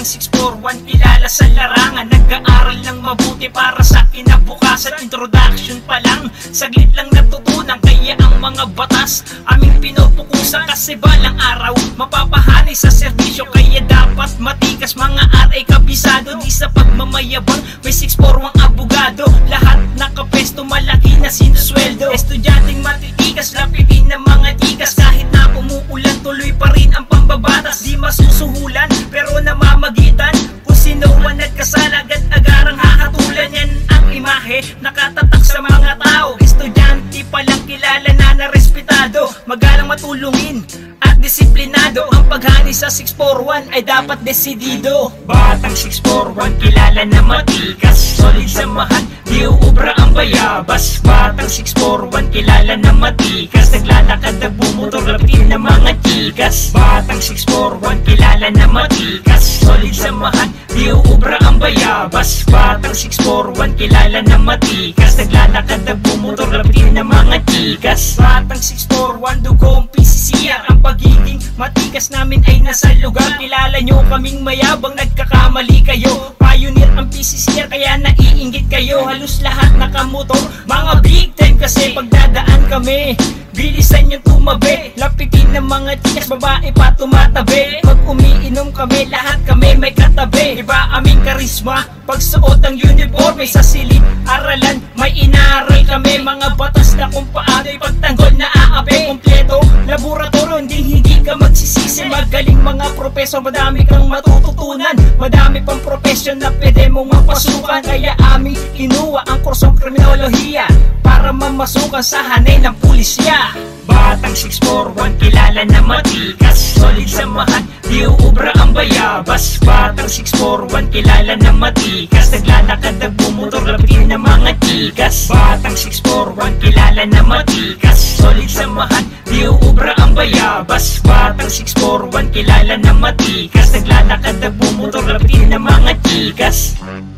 Batang 641 kilala sa larangan, nag-aaral ng mabuti para sa kinabukasan. Introduction pa lang, saglit lang natutunan, kaya ang mga batas aming pinupukusan. Kasi balang araw mapapahali sa serbisyo, kaya dapat matikas mga RA kabisado. Di sa pagmamayabang may 641 abogado, lahat nakapesto, malaki na sinusweldo. Estudyanteng matitikas, lapitin ng mga tikas, kahit na umuulan tuloy pa rin ang pambabatas. Di masusuhulan pero namamagitan, kung sino ang nagkasala agad-agarang hahatulan. Yan ang imahe nakatatak sa mga tao, estudyante palang kilala na narespetado, magalang matulungin at disiplinado. Ang paghani sa 641 ay dapat desidido. Batang 641 kilala na matikas, solid samahan, di uubra ang bayabas. Batang 641 kilala na matikas, naglalakad na bumotor, lapitin ng mga tikas. Batang 641 kilala na matikas, solid samahan, di uubra ang bayabas. Batang 641 kilala na matikas, naglalakad na bumotor, lapitin ng mga tikas. Batang 641 dugong PCCR, ang pagiging matikas namin ay nasa lugar. Kilala nyo kaming mayabang, nagkakamali kayo. Pioneer ang PCCR kaya naiinggit kayo. Halos lahat nakamotor, mga big time kasi pagdadaan kami. Bilisan yung tumabi, lapitin ng mga tikas, babae pa tumatabi. Pag umiinom kami, lahat kami may katabi. Iba aming karisma, pagsuot ang uniforme. Sa silid aralan, may inaral kami. Mga batas na kung paano'y pagtanggol na aapi. Kompleto, laboratorio, hindi ka magsisisi. Magaling mga profesor, madami kang matututunan. Madami pang profesyon na pwede mong mapasukan. Kaya aming kinuha ang kursong kriminolohiya para mamasukan sa hanay ng pulisya. Batang 641 kilala na matikas, solid samahan, di uubra ang bayabas. Batang 641 kilala na matikas, naglalakad na bumotor, lapitin ng mga tikas. Batang 641 kilala na matikas, solid samahan, di uubra ang bayabas. Batang 641 kilala na matikas, naglalakad na bumotor, lapitin ng mga tikas.